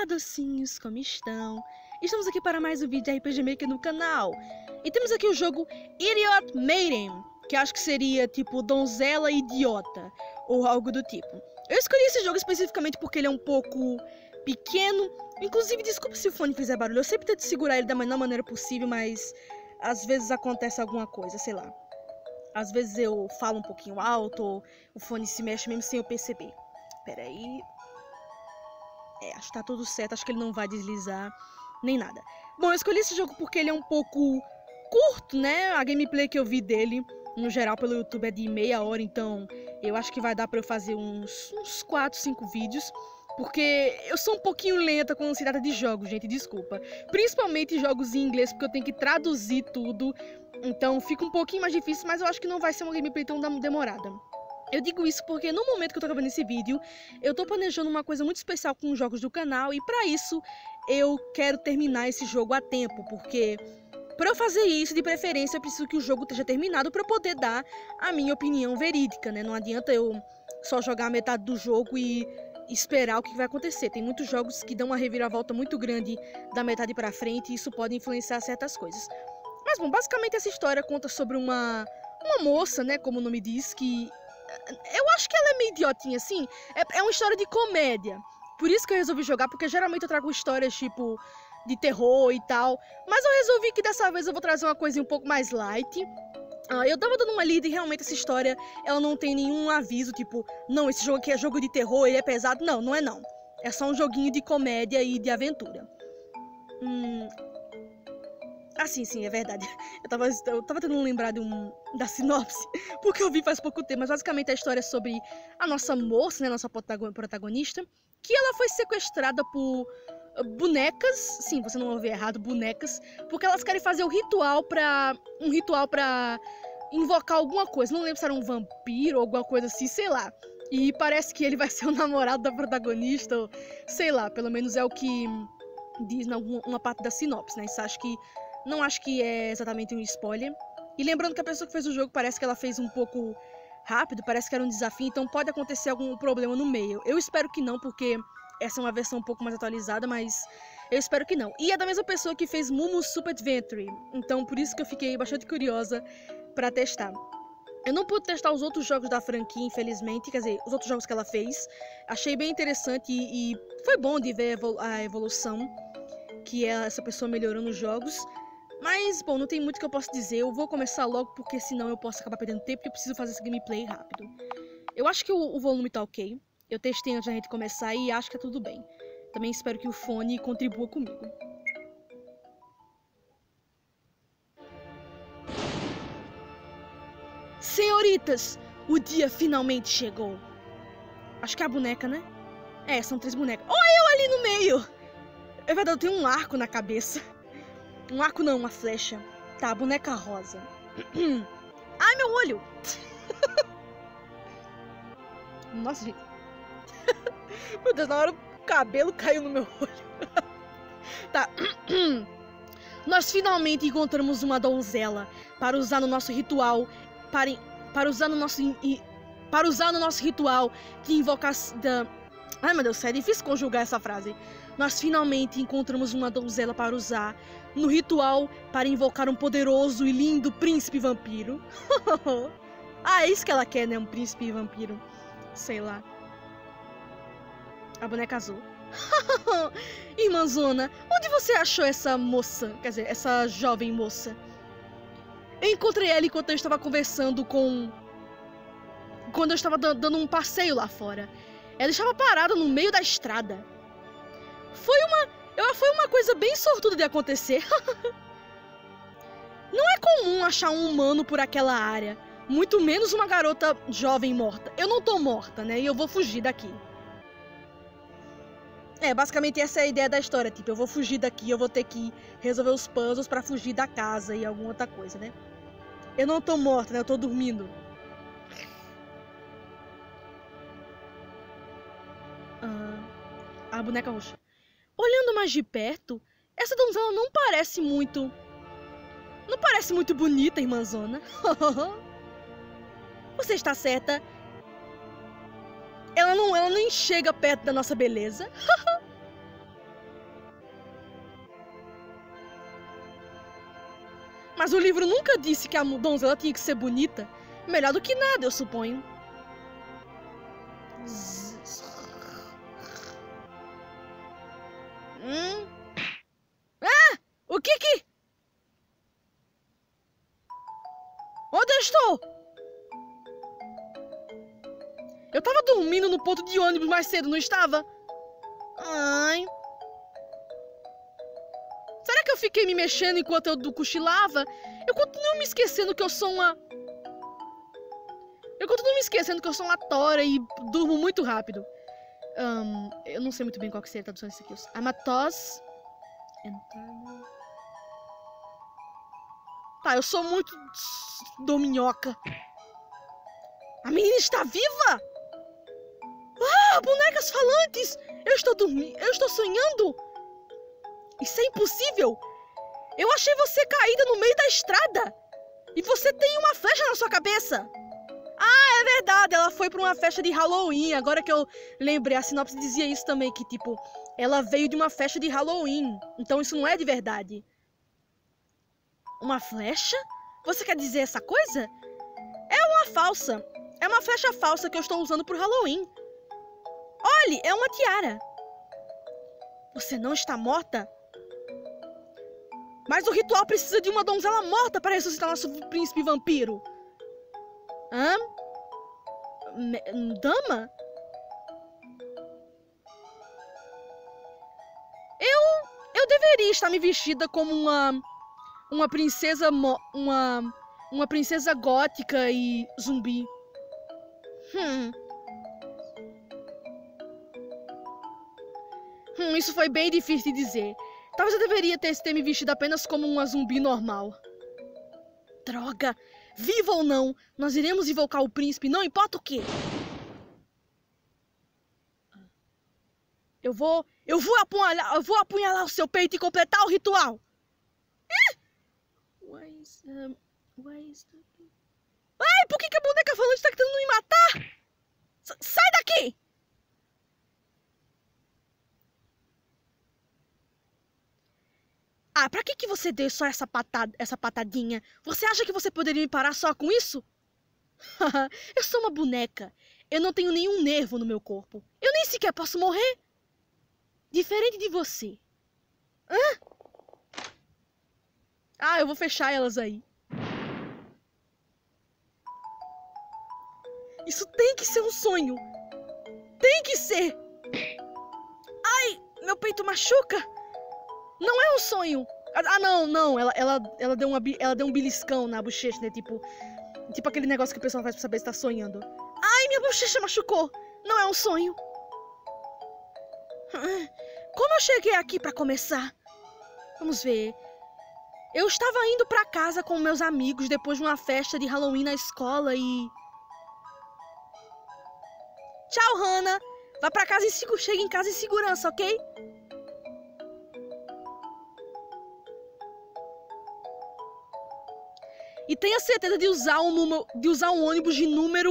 Olá, docinhos, como estão? Estamos aqui para mais um vídeo de RPG Maker no canal. E temos aqui o jogo Idiot Maiden, que acho que seria tipo Donzela Idiota, ou algo do tipo. Eu escolhi esse jogo especificamente porque ele é um pouco pequeno. Inclusive, desculpa se o fone fizer barulho, eu sempre tento segurar ele da melhor maneira possível, mas às vezes acontece alguma coisa, sei lá. Às vezes eu falo um pouquinho alto, ou o fone se mexe mesmo sem eu perceber. Pera aí. Acho que tá tudo certo, acho que ele não vai deslizar, nem nada. Bom, eu escolhi esse jogo porque ele é um pouco curto, né? A gameplay que eu vi dele, no geral, pelo YouTube é de meia hora, então eu acho que vai dar pra eu fazer uns 4, 5 vídeos. Porque eu sou um pouquinho lenta quando se trata de jogos, gente, desculpa. Principalmente jogos em inglês, porque eu tenho que traduzir tudo. Então fica um pouquinho mais difícil, mas eu acho que não vai ser uma gameplay tão demorada. Eu digo isso porque no momento que eu tô gravando esse vídeo, eu tô planejando uma coisa muito especial com os jogos do canal. E pra isso, eu quero terminar esse jogo a tempo, porque pra eu fazer isso, de preferência, eu preciso que o jogo esteja terminado pra eu poder dar a minha opinião verídica, né? Não adianta eu só jogar a metade do jogo e esperar o que vai acontecer. Tem muitos jogos que dão uma reviravolta muito grande da metade pra frente e isso pode influenciar certas coisas. Mas bom, basicamente essa história conta sobre uma moça, né, como o nome diz, que eu acho que ela é meio idiotinha, assim. É uma história de comédia. Por isso que eu resolvi jogar, porque geralmente eu trago histórias, tipo, de terror e tal. Mas eu resolvi que dessa vez eu vou trazer uma coisinha um pouco mais light. Eu tava dando uma lida e realmente essa história, ela não tem nenhum aviso, tipo, não, esse jogo aqui é jogo de terror, ele é pesado. Não, não é não. É só um joguinho de comédia e de aventura. Ah, sim, é verdade. Eu tava tentando lembrar da sinopse, porque eu vi faz pouco tempo, mas basicamente a história é sobre a nossa moça, né, nossa protagonista, que ela foi sequestrada por bonecas, sim, você não ouviu errado, bonecas, porque elas querem fazer um ritual pra invocar alguma coisa, não lembro se era um vampiro ou alguma coisa assim, sei lá. E parece que ele vai ser o namorado da protagonista, ou sei lá, pelo menos é o que diz em uma parte da sinopse, né, não acho que é exatamente um spoiler. E lembrando que a pessoa que fez o jogo parece que ela fez um pouco rápido, parece que era um desafio, então pode acontecer algum problema no meio. Eu espero que não, porque essa é uma versão um pouco mais atualizada, mas eu espero que não. E é da mesma pessoa que fez Mumu Super Adventure, então por isso que eu fiquei bastante curiosa pra testar. Eu não pude testar os outros jogos da franquia, infelizmente, quer dizer, os outros jogos que ela fez. Achei bem interessante e foi bom de ver a evolução que essa pessoa melhorou nos jogos. Mas, bom, não tem muito que eu possa dizer. Eu vou começar logo, porque senão eu posso acabar perdendo tempo e eu preciso fazer esse gameplay rápido. Eu acho que o volume tá ok. Eu testei antes da gente começar e acho que tá tudo bem. Também espero que o fone contribua comigo. Senhoritas, o dia finalmente chegou. Acho que é a boneca, né? É, são 3 bonecas. Olha eu ali no meio! É verdade, eu tenho um arco na cabeça. Um arco não, uma flecha. Tá, boneca rosa. Ai, meu olho! Nossa, gente. Meu Deus, na hora o cabelo caiu no meu olho. Tá. Nós finalmente encontramos uma donzela para usar no nosso ritual. Para usar no nosso ritual de invocação. Ai, meu Deus, é difícil conjugar essa frase. Nós finalmente encontramos uma donzela para usar no ritual para invocar um poderoso e lindo príncipe vampiro. É isso que ela quer, né? Um príncipe vampiro. Sei lá. A boneca azul. Irmãzona, onde você achou essa moça? Quer dizer, essa jovem moça? Eu encontrei ela enquanto eu estava conversando quando eu estava dando um passeio lá fora. Ela estava parada no meio da estrada. Foi uma coisa bem sortuda de acontecer. Não é comum achar um humano por aquela área. Muito menos uma garota jovem morta. Eu não tô morta, né? E eu vou fugir daqui. Basicamente essa é a ideia da história. Tipo, eu vou fugir daqui, eu vou ter que resolver os puzzles pra fugir da casa e alguma outra coisa, né? Eu não tô morta, né? Eu tô dormindo. A boneca roxa. Olhando mais de perto, essa donzela não parece muito bonita, irmãzona. Você está certa. Ela não chega perto da nossa beleza. Mas o livro nunca disse que a donzela tinha que ser bonita. Melhor do que nada, eu suponho. Ah! O que? Onde eu estou? Eu tava dormindo no ponto de ônibus mais cedo, não estava? Ai. Será que eu fiquei me mexendo enquanto eu cochilava? Eu continuo me esquecendo que eu sou uma... Eu continuo me esquecendo que eu sou uma tora e durmo muito rápido. Eu não sei muito bem qual que seria a tradução disso aqui. I'm a toss... Tá, eu sou muito... dominhoca. A menina está viva? Ah, bonecas falantes! Eu estou dormindo... Eu estou sonhando? Isso é impossível! Eu achei você caída no meio da estrada! E você tem uma flecha na sua cabeça! Ah, é verdade! Ela foi pra uma festa de Halloween. Agora que eu lembrei, a sinopse dizia isso também, que tipo... Ela veio de uma festa de Halloween. Então isso não é de verdade. Uma flecha? Você quer dizer essa coisa? É uma falsa. É uma flecha falsa que eu estou usando pro Halloween. Olhe, é uma tiara. Você não está morta? Mas o ritual precisa de uma donzela morta para ressuscitar nosso príncipe vampiro. Hã? Dama? Eu deveria estar me vestida como uma princesa uma princesa gótica e zumbi. Isso foi bem difícil de dizer. Talvez eu deveria ter me vestido apenas como uma zumbi normal. Droga! Viva ou não, nós iremos invocar o príncipe, não importa o quê. Eu vou apunhalar o seu peito e completar o ritual. Ai, por que a boneca falante está tentando me matar? Sai daqui! Ah, pra que você deu só essa patadinha? Você acha que você poderia me parar só com isso? Eu sou uma boneca. Eu não tenho nenhum nervo no meu corpo. Eu nem sequer posso morrer. Diferente de você. Hã? Ah, eu vou fechar elas aí. Isso tem que ser um sonho. Tem que ser. Ai, meu peito machuca. Não é um sonho. Ah, não. Ela deu um beliscão na bochecha, né? Tipo aquele negócio que o pessoal faz pra saber se tá sonhando. Ai, minha bochecha machucou. Não é um sonho. Como eu cheguei aqui pra começar? Vamos ver. Eu estava indo pra casa com meus amigos depois de uma festa de Halloween na escola e... Tchau, Hannah. Vá pra casa e chega em casa em segurança, ok? E tenha certeza de usar um ônibus de número...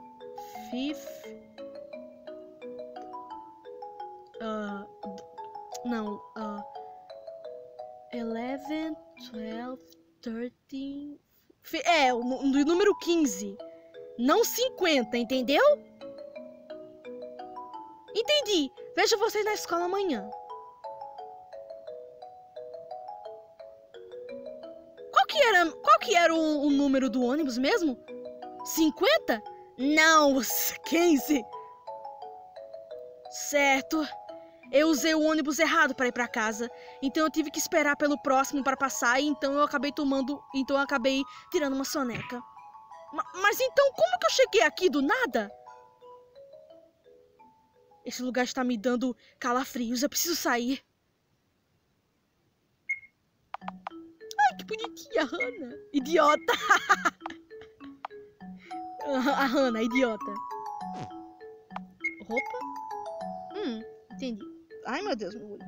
11, 12, 13... o número 15. Não 50, entendeu? Entendi. Vejo vocês na escola amanhã. Qual que era o número do ônibus mesmo? 50? Não, 15. Certo. Eu usei o ônibus errado para ir para casa. Então eu tive que esperar pelo próximo para passar. E então eu acabei tirando uma soneca. Mas então como que eu cheguei aqui do nada? Esse lugar está me dando calafrios. Eu preciso sair. Ai, que bonitinha, Hannah. Idiota. A Hannah, idiota. Roupa? Entendi. Ai, meu Deus, meu olho.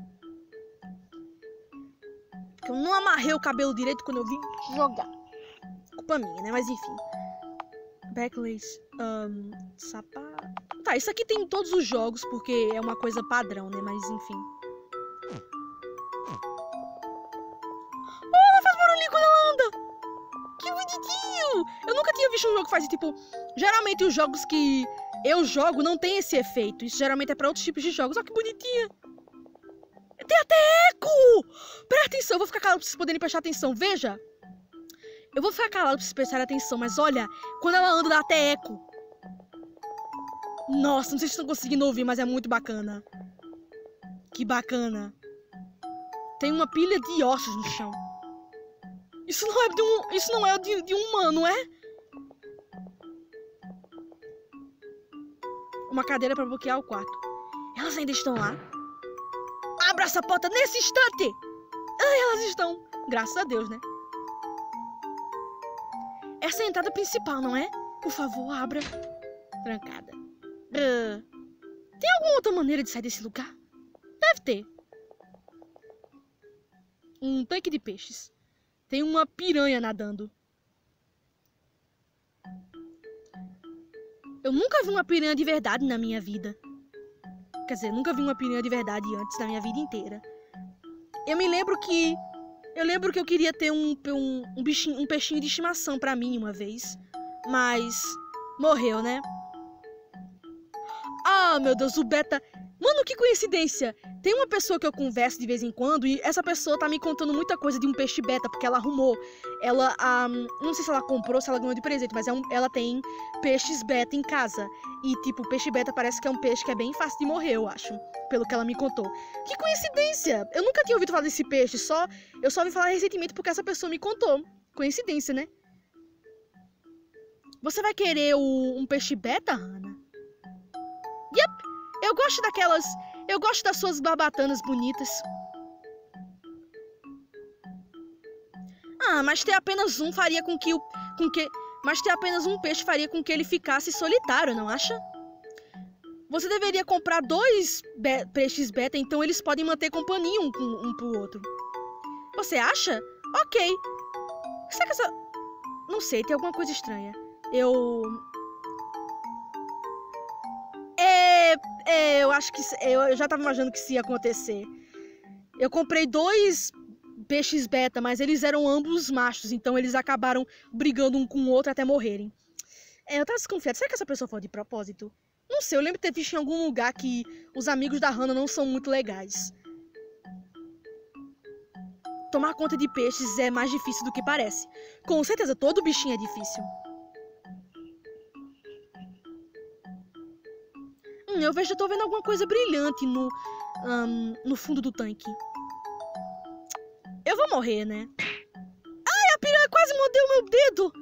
Porque eu não amarrei o cabelo direito quando eu vim jogar. Culpa minha, né? Mas enfim. Backlace. Sapato. Tá, isso aqui tem em todos os jogos, porque é uma coisa padrão, né? Mas enfim. Oh, ela faz barulhinho quando ela anda. bonitinho! Eu nunca tinha visto um jogo que faz, tipo... Geralmente os jogos que eu jogo não tem esse efeito. Isso geralmente é pra outros tipos de jogos. Olha que bonitinha. Tem até eco! Presta atenção, eu vou ficar calado pra vocês poderem prestar atenção. Veja. Eu vou ficar calado pra vocês prestarem atenção, mas olha, quando ela anda dá até eco. Nossa, não sei se vocês estão conseguindo ouvir, mas é muito bacana. Que bacana. Tem uma pilha de ossos no chão. Isso não é de um humano, é? Uma cadeira para bloquear o quarto. Elas ainda estão lá? Abra essa porta nesse instante! Ai, elas estão. Graças a Deus, né? Essa é a entrada principal, não é? Por favor, abra. Trancada. Tem alguma outra maneira de sair desse lugar? Deve ter. Um tanque de peixes. Tem uma piranha nadando. Eu nunca vi uma piranha de verdade na minha vida. Quer dizer, nunca vi uma piranha de verdade antes na minha vida inteira. Eu lembro que eu queria ter um peixinho de estimação pra mim uma vez. Mas morreu, né? Ah, meu Deus, o Beta... Mano, que coincidência! Tem uma pessoa que eu converso de vez em quando e essa pessoa tá me contando muita coisa de um peixe beta, porque ela arrumou. Ela, não sei se ela comprou, se ela ganhou de presente, mas ela tem peixes beta em casa. E, tipo, o peixe beta parece que é um peixe que é bem fácil de morrer, eu acho. Pelo que ela me contou. Que coincidência! Eu nunca tinha ouvido falar desse peixe, eu só ouvi falar recentemente porque essa pessoa me contou. Coincidência, né? Você vai querer um peixe beta, Hannah? Yep! Eu gosto das suas barbatanas bonitas. Ah, mas ter apenas um faria mas ter apenas um peixe faria com que ele ficasse solitário, não acha? Você deveria comprar 2 peixes beta, então eles podem manter companhia um pro outro. Você acha? Ok. Será que essa... Não sei, tem alguma coisa estranha. Eu acho que... Eu já tava imaginando que isso ia acontecer. Eu comprei 2 peixes beta, mas eles eram ambos machos, então eles acabaram brigando um com o outro até morrerem. Eu tava desconfiada. Será que essa pessoa foi de propósito? Não sei, eu lembro de ter visto em algum lugar que os amigos da Hannah não são muito legais. Tomar conta de peixes é mais difícil do que parece. Com certeza, todo bichinho é difícil. Eu tô vendo alguma coisa brilhante no fundo do tanque. Eu vou morrer, né? Ai, a piranha quase mordeu meu dedo!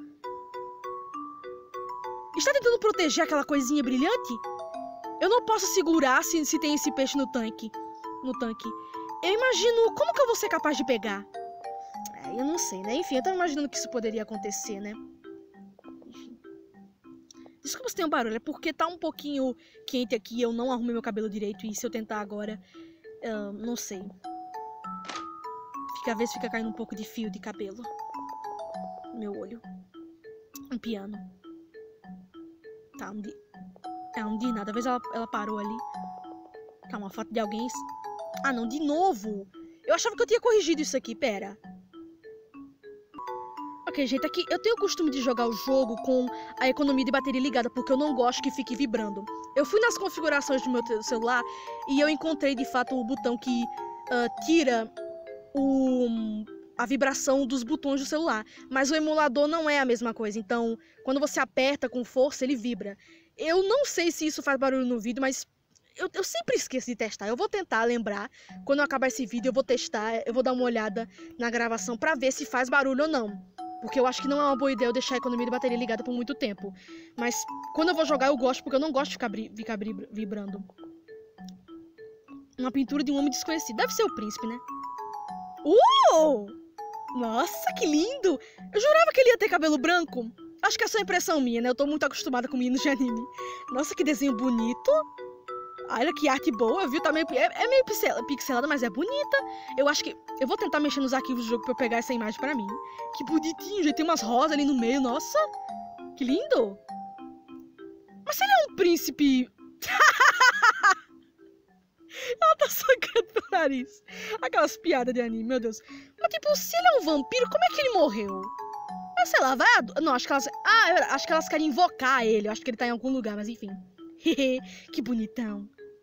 Está tentando proteger aquela coisinha brilhante? Eu não posso segurar se tem esse peixe no tanque. Eu imagino... Como que eu vou ser capaz de pegar? Eu não sei, né? Enfim, eu tava imaginando que isso poderia acontecer, né? Enfim. Desculpa se tem um barulho. É porque tá um pouquinho quente aqui. Eu não arrumei meu cabelo direito. E se eu tentar agora... não sei. Às vezes fica caindo um pouco de fio de cabelo. No meu olho. Um piano. Tá, um de nada. Às vezes ela parou ali. Tá, uma foto de alguém. Ah, não, de novo. Eu achava que eu tinha corrigido isso aqui, pera. Ok, gente, aqui eu tenho o costume de jogar o jogo com a economia de bateria ligada, porque eu não gosto que fique vibrando. Eu fui nas configurações do meu celular e eu encontrei, de fato, o botão que tira a vibração dos botões do celular. Mas o emulador não é a mesma coisa, então, quando você aperta com força, ele vibra. Eu não sei se isso faz barulho no vídeo, mas... Eu sempre esqueço de testar. Eu vou tentar lembrar. Quando eu acabar esse vídeo, eu vou testar. Eu vou dar uma olhada na gravação pra ver se faz barulho ou não. Porque eu acho que não é uma boa ideia eu deixar a economia de bateria ligada por muito tempo. Mas quando eu vou jogar, eu gosto, porque eu não gosto de ficar vibrando. Uma pintura de um homem desconhecido. Deve ser o príncipe, né? Nossa, que lindo! Eu jurava que ele ia ter cabelo branco. Acho que é só impressão minha, né? Eu tô muito acostumada com meninos de anime. Nossa, que desenho bonito! Olha que arte boa, viu? Tá meio, é meio pixelada, mas é bonita. Eu acho que... Eu vou tentar mexer nos arquivos do jogo pra eu pegar essa imagem pra mim. Que bonitinho, gente. Tem umas rosas ali no meio. Nossa! Que lindo! Mas se ele é um príncipe... Ela tá sangrando no nariz. Aquelas piadas de anime, meu Deus. Mas tipo, se ele é um vampiro, como é que ele morreu? Ah, sei lá, vai... Não, acho que elas... Ah, acho que elas querem invocar ele. Eu acho que ele tá em algum lugar, mas enfim. Que bonitão.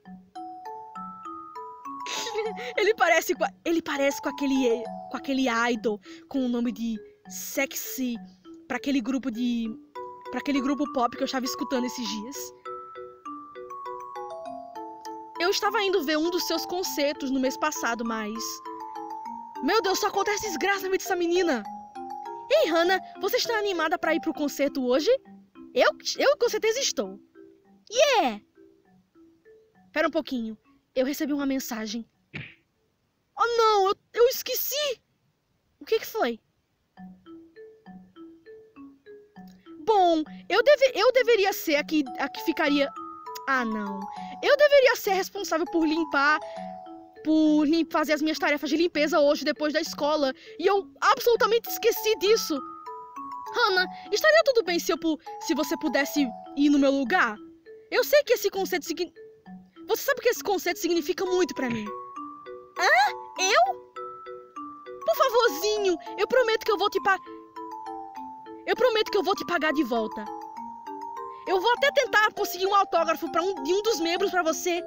Ele parece com aquele idol com o nome de Sexy pra aquele grupo pop que eu estava escutando esses dias. Eu estava indo ver um dos seus concertos no mês passado, mas... Meu Deus, só acontece desgraça na vida dessa menina. Ei, Hannah, você está animada pra ir pro concerto hoje? Eu com certeza estou. Yeah! Pera um pouquinho. Eu recebi uma mensagem. Oh, não! Eu esqueci! O que foi? Bom, eu deveria ser a que ficaria... Ah, não. Eu deveria ser responsável por fazer as minhas tarefas de limpeza hoje depois da escola. E eu absolutamente esqueci disso. Hannah, estaria tudo bem se você pudesse ir no meu lugar? Eu sei que esse conceito Você sabe que esse conceito significa muito pra mim. Hã? Eu? Por favorzinho, eu prometo que eu vou te pagar de volta. Eu vou até tentar conseguir um autógrafo de um dos membros pra você.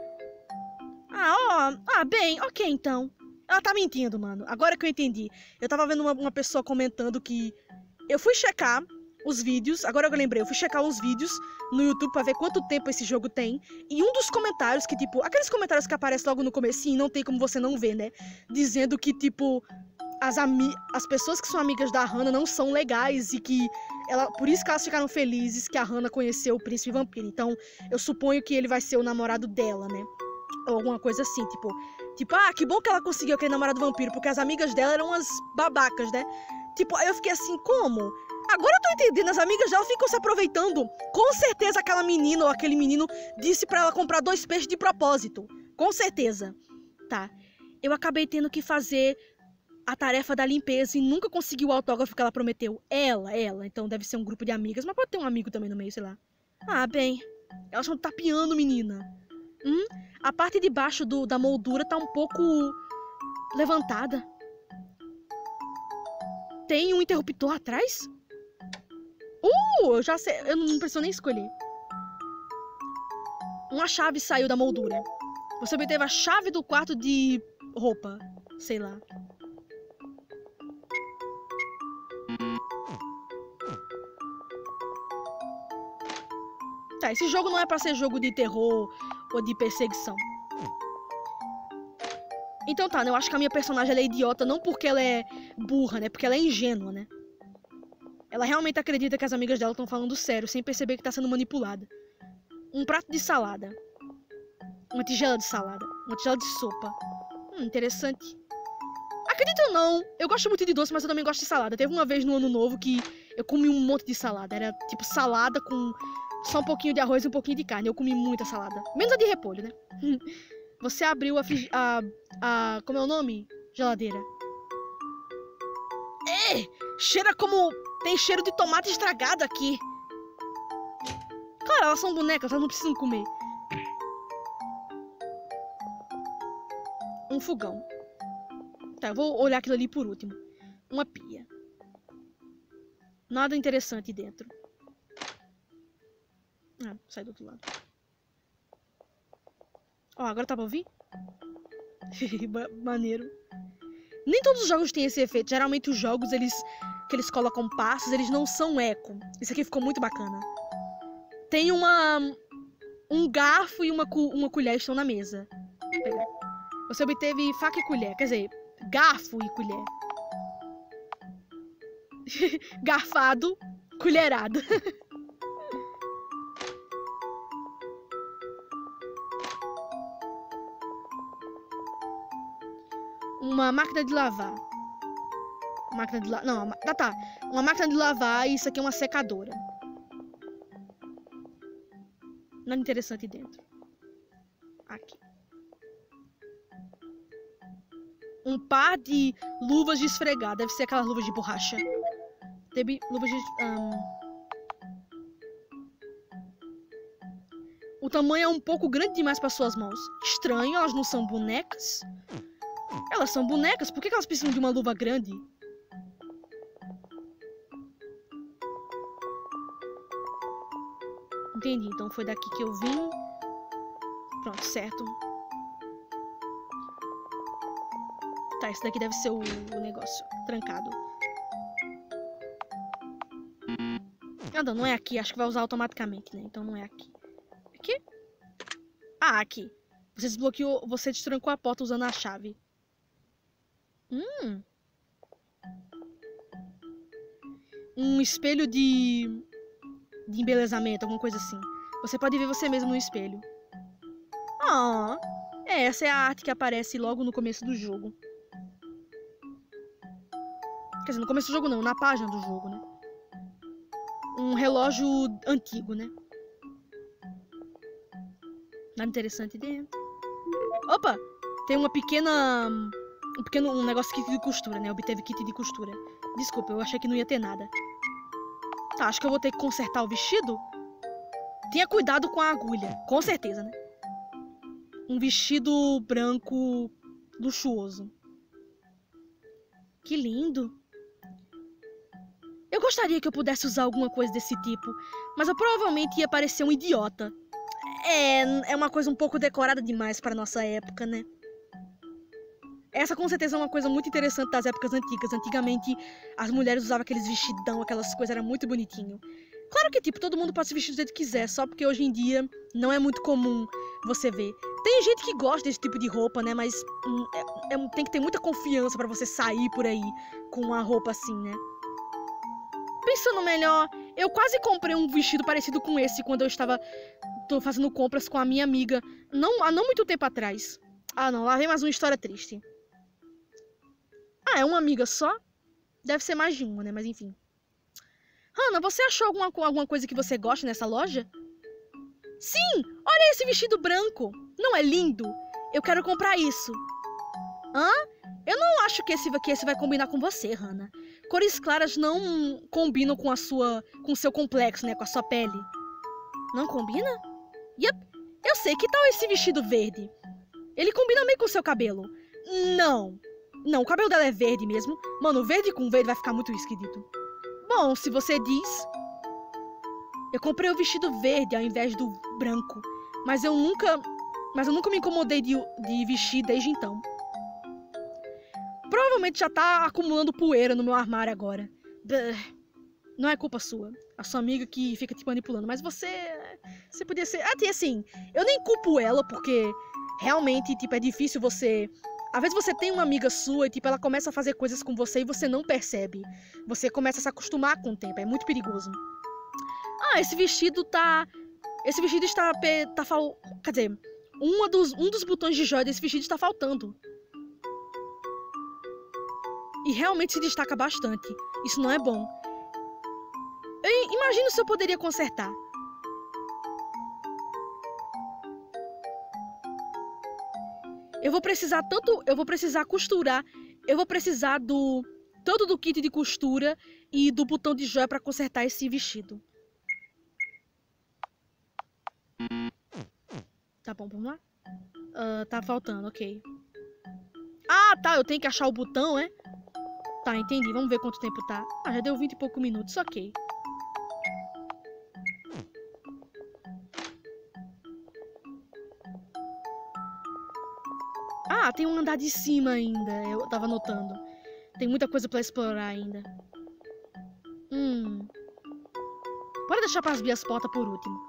Bem, ok então. Ela tá mentindo, mano. Agora que eu entendi. Eu tava vendo uma pessoa comentando que... Eu fui checar os vídeos, agora eu lembrei, eu fui checar uns vídeos no YouTube pra ver quanto tempo esse jogo tem. E um dos comentários que, tipo... Aqueles comentários que aparecem logo no comecinho, não tem como você não ver, né? Dizendo que, tipo... As pessoas que são amigas da Hannah não são legais e que... Por isso que elas ficaram felizes que a Hannah conheceu o príncipe vampiro. Então, eu suponho que ele vai ser o namorado dela, né? Ou alguma coisa assim, tipo, que bom que ela conseguiu aquele namorado vampiro, porque as amigas dela eram umas babacas, né? Tipo, aí eu fiquei assim, como? Agora eu tô entendendo, as amigas dela ficam se aproveitando. Com certeza aquela menina ou aquele menino disse pra ela comprar 2 peixes de propósito. Com certeza. Tá. Eu acabei tendo que fazer a tarefa da limpeza e nunca consegui o autógrafo que ela prometeu. Ela. Então deve ser um grupo de amigas, mas pode ter um amigo também no meio, sei lá. Ah, bem. Elas estão tapeando, menina. A parte de baixo da moldura tá um pouco levantada. Tem um interruptor atrás? Eu já sei, eu não preciso nem escolher. Uma chave saiu da moldura. Você obteve a chave do quarto de roupa. Sei lá. Tá, esse jogo não é pra ser jogo de terror ou de perseguição. Então tá, né? Eu acho que a minha personagem ela é idiota não porque ela é burra, né? Porque ela é ingênua, né? Ela realmente acredita que as amigas dela estão falando sério, sem perceber que tá sendo manipulada. Um prato de salada. Uma tigela de salada. Uma tigela de sopa. Interessante. Acredita ou não, eu gosto muito de doce, mas eu também gosto de salada. Teve uma vez no ano novo que eu comi um monte de salada. Era tipo salada com só um pouquinho de arroz e um pouquinho de carne. Eu comi muita salada. Menos a de repolho, né? Você abriu como é o nome? Geladeira. Cheira como... Tem cheiro de tomate estragado aqui. Claro, elas são bonecas, elas não precisam comer. Um fogão. Tá, eu vou olhar aquilo ali por último. Uma pia. Nada interessante dentro. Sai do outro lado. Agora tá pra ouvir? Maneiro. Nem todos os jogos têm esse efeito. Geralmente os jogos, que eles colocam passos, eles não são eco. Isso aqui ficou muito bacana. Tem um garfo e uma colher estão na mesa. Vou pegar. Você obteve faca e colher. Quer dizer, garfo e colher. Garfado, colherado. Uma máquina de lavar. Máquina de lavar. Não, tá. Uma máquina de lavar e isso aqui é uma secadora. Nada interessante dentro. Aqui. Um par de luvas de esfregar. Deve ser aquelas luvas de borracha. Teve luvas de... O tamanho é um pouco grande demais para suas mãos. Estranho, elas não são bonecas. Elas são bonecas, por que elas precisam de uma luva grande? Entendi, então foi daqui que eu vim. Pronto, certo. Tá, esse daqui deve ser o negócio trancado. Ah, não é aqui. Acho que vai usar automaticamente, né? Então não é aqui. Aqui? Ah, aqui. Você desbloqueou... Você destrancou a porta usando a chave. Um espelho de embelezamento, alguma coisa assim. Você pode ver você mesmo no espelho. Ah, essa é a arte que aparece logo no começo do jogo. Quer dizer, no começo do jogo não, na página do jogo, né? Um relógio antigo, né? Nada interessante dentro. Opa! Tem uma pequena... Um negócio de kit de costura, né? Obteve kit de costura. Desculpa, eu achei que não ia ter nada. Tá, acho que eu vou ter que consertar o vestido. Tenha cuidado com a agulha. Com certeza, né? Um vestido branco luxuoso. Que lindo. Eu gostaria que eu pudesse usar alguma coisa desse tipo, mas eu provavelmente ia parecer um idiota. É uma coisa um pouco decorada demais para nossa época, né? Essa com certeza é uma coisa muito interessante das épocas antigas. Antigamente, as mulheres usavam aqueles vestidão, aquelas coisas, era muito bonitinho. Claro que, tipo, todo mundo pode se vestir do jeito que quiser, só porque hoje em dia não é muito comum você ver. Tem gente que gosta desse tipo de roupa, né? Mas tem que ter muita confiança pra você sair por aí com uma roupa assim, né? Pensando melhor, eu quase comprei um vestido parecido com esse quando eu tô fazendo compras com a minha amiga, há não muito tempo atrás. Ah, não, lá vem mais uma história triste. Ah, é uma amiga só? Deve ser mais de uma, né? Mas enfim. Hannah, você achou alguma coisa que você gosta nessa loja? Sim! Olha esse vestido branco! Não é lindo? Eu quero comprar isso. Hã? Eu não acho que esse vai combinar com você, Hannah. Cores claras não combinam com o seu complexo, né? Com a sua pele. Não combina? Yep. Eu sei, que tal esse vestido verde? Ele combina bem com o seu cabelo. Não. Não, o cabelo dela é verde mesmo. Mano, verde com verde vai ficar muito esquisito. Bom, se você diz... Eu comprei o vestido verde ao invés do branco. Mas eu nunca me incomodei de vestir desde então. Provavelmente já tá acumulando poeira no meu armário agora. Não é culpa sua. A sua amiga que fica te manipulando. Mas você podia ser... Até assim, eu nem culpo ela, porque realmente, tipo, é difícil você... Às vezes você tem uma amiga sua e, tipo, ela começa a fazer coisas com você e você não percebe. Você começa a se acostumar com o tempo. É muito perigoso. Ah, esse vestido está... Quer dizer, um dos botões de joia desse vestido está faltando. E realmente se destaca bastante. Isso não é bom. Eu imagino se eu poderia consertar. Eu vou precisar costurar. Eu vou precisar tanto do kit de costura e do botão de joia para consertar esse vestido. Tá bom, vamos lá? Tá faltando, ok. Ah, tá, eu tenho que achar o botão, é? Tá, entendi. Vamos ver quanto tempo tá. Ah, já deu 20 e poucos minutos, ok. Ah, tem um andar de cima ainda, eu tava notando. Tem muita coisa pra explorar ainda. Bora deixar pra abrir as portas por último.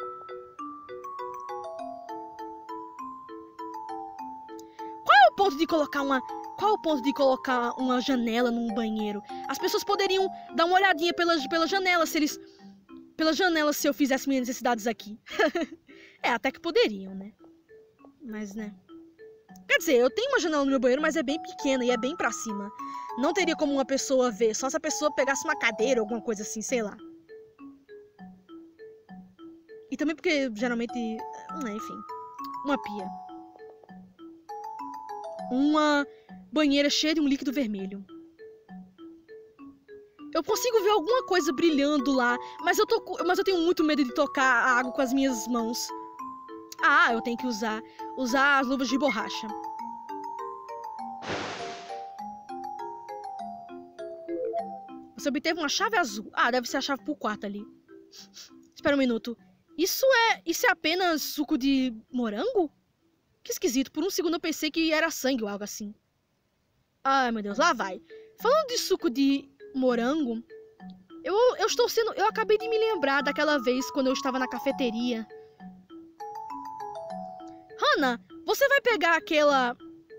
Qual é o ponto de colocar uma janela num banheiro? As pessoas poderiam dar uma olhadinha pela janela se eu fizesse minhas necessidades aqui. Até que poderiam, né? Mas, né? Quer dizer, eu tenho uma janela no meu banheiro, mas é bem pequena e é bem pra cima. Não teria como uma pessoa ver, só se a pessoa pegasse uma cadeira ou alguma coisa assim, sei lá. E também porque, geralmente, enfim, uma pia. Uma banheira cheia de um líquido vermelho. Eu consigo ver alguma coisa brilhando lá, mas eu tenho muito medo de tocar a água com as minhas mãos. Ah, eu tenho que usar as luvas de borracha. Você obteve uma chave azul. Ah, deve ser a chave pro quarto ali. Espera um minuto. Isso é apenas suco de morango? Que esquisito, por um segundo eu pensei que era sangue ou algo assim. Ai, meu Deus, lá vai. Falando de suco de morango, eu acabei de me lembrar daquela vez quando eu estava na cafeteria. Hannah, você vai pegar aquela...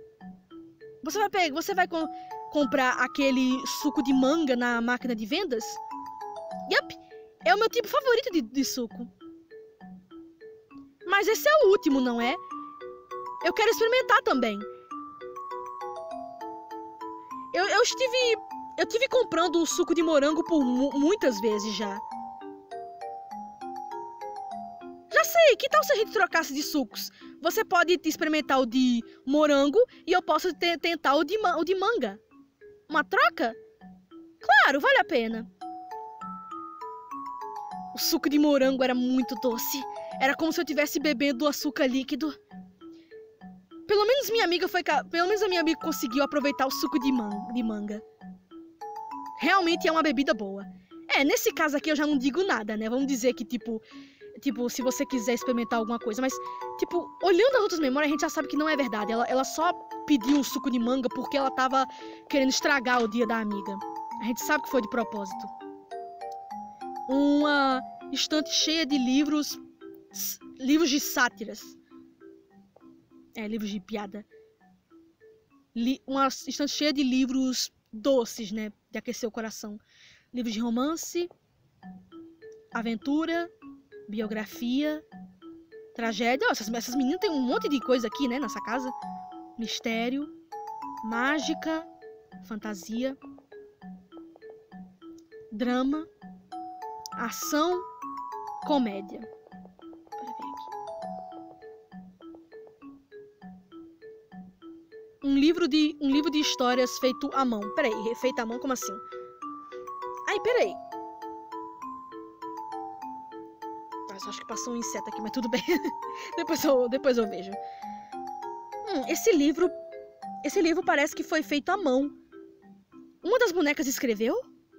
Você vai comprar aquele suco de manga na máquina de vendas? Yup, é o meu tipo favorito de suco. Mas esse é o último, não é? Eu quero experimentar também. Eu tive comprando o suco de morango por muitas vezes já. Já sei, que tal se a gente trocasse de sucos? Você pode experimentar o de morango e eu posso tentar o de manga. Uma troca? Claro, vale a pena. O suco de morango era muito doce. Era como se eu estivesse bebendo açúcar líquido. Pelo menos a minha amiga conseguiu aproveitar o suco de manga. Realmente é uma bebida boa. Nesse caso aqui eu já não digo nada, né? Vamos dizer que, tipo, se você quiser experimentar alguma coisa. Mas, tipo, olhando as outras memórias, a gente já sabe que não é verdade. Ela só pediu um suco de manga porque ela tava querendo estragar o dia da amiga. A gente sabe que foi de propósito. Uma estante cheia de livros de sátiras. Livros de piada. Uma estante cheia de livros doces, né? De aquecer o coração. Livros de romance, aventura, biografia, tragédia. Essas meninas têm um monte de coisa aqui, né? Nessa casa. Mistério, mágica, fantasia, drama, ação, comédia. Um livro de histórias feito à mão. Peraí, feito à mão? Como assim? Ai, peraí. Nossa, acho que passou um inseto aqui, mas tudo bem. depois eu vejo. Esse livro parece que foi feito à mão. Uma das bonecas escreveu?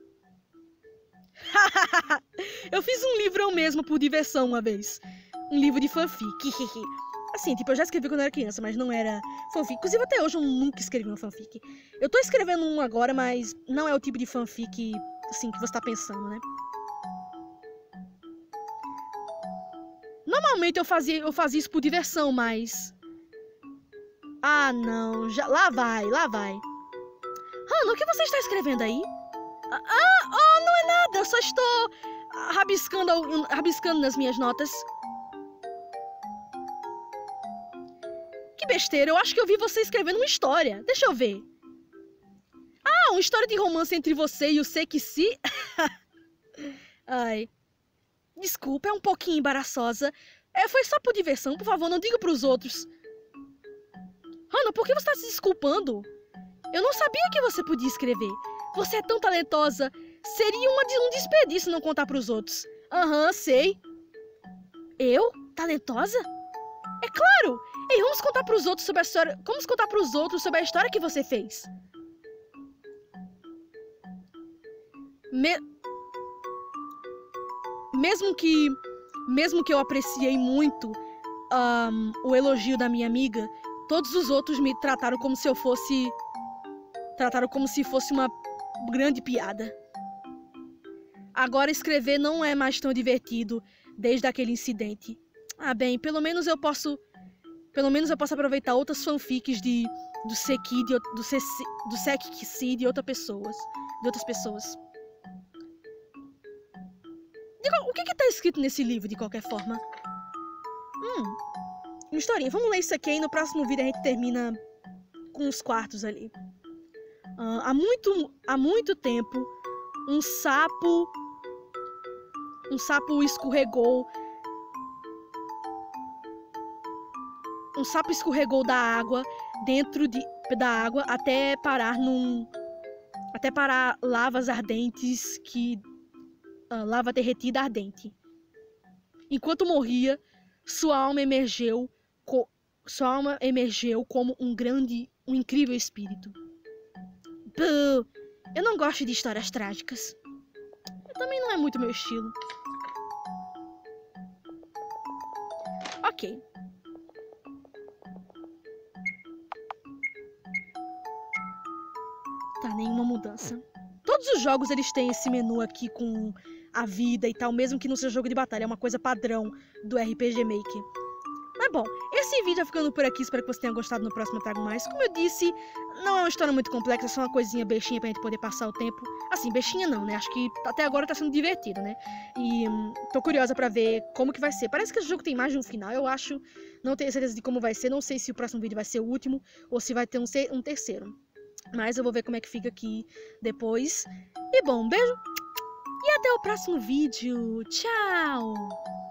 Eu fiz um livro eu mesma por diversão uma vez. Um livro de fanfic. Assim, tipo, eu já escrevi quando eu era criança, mas não era fanfic. Inclusive, até hoje eu nunca escrevi uma fanfic. Eu tô escrevendo um agora, mas não é o tipo de fanfic, assim, que você tá pensando, né? Normalmente eu fazia isso por diversão, mas... Ah, não. Lá vai. Hannah, o que você está escrevendo aí? Não é nada. Eu só estou rabiscando nas minhas notas. Que besteira, eu acho que eu vi você escrevendo uma história. Deixa eu ver. Uma história de romance entre você e o Sekissi? Ai. Desculpa, é um pouquinho embaraçosa. Foi só por diversão, por favor, não diga pros outros. Hannah, por que você está se desculpando? Eu não sabia que você podia escrever. Você é tão talentosa. Seria um desperdício não contar pros outros. Sei. Eu? Talentosa? É claro! Ei, vamos contar pros outros sobre a história. Vamos contar pros outros sobre a história que você fez. Mesmo que eu apreciei muito o elogio da minha amiga, todos os outros me trataram como se fosse uma grande piada. Agora escrever não é mais tão divertido desde aquele incidente. Bem, pelo menos eu posso aproveitar outras fanfics do Sekissi de outras pessoas. O que tá escrito nesse livro, de qualquer forma? Uma historinha. Vamos ler isso aqui e no próximo vídeo a gente termina com os quartos ali. Há muito tempo, um sapo escorregou. Um sapo escorregou da água, da água, até parar lavas ardentes lava derretida ardente. Enquanto morria, sua alma emergeu como um incrível espírito. Buh, eu não gosto de histórias trágicas. Também não é muito meu estilo. Ok. Tá, nenhuma mudança. Todos os jogos eles têm esse menu aqui com a vida e tal, mesmo que não seja jogo de batalha, é uma coisa padrão do RPG Maker. Mas bom, esse vídeo vai ficando por aqui, espero que você tenha gostado. No próximo eu trago mais. Como eu disse, não é uma história muito complexa, é só uma coisinha bestinha pra gente poder passar o tempo. Assim, bestinha não, né? Acho que até agora tá sendo divertido, né? E tô curiosa pra ver como que vai ser. Parece que esse jogo tem mais de um final, eu acho. Não tenho certeza de como vai ser, não sei se o próximo vídeo vai ser o último ou se vai ter um terceiro. Mas eu vou ver como é que fica aqui depois. E bom, um beijo e até o próximo vídeo. Tchau!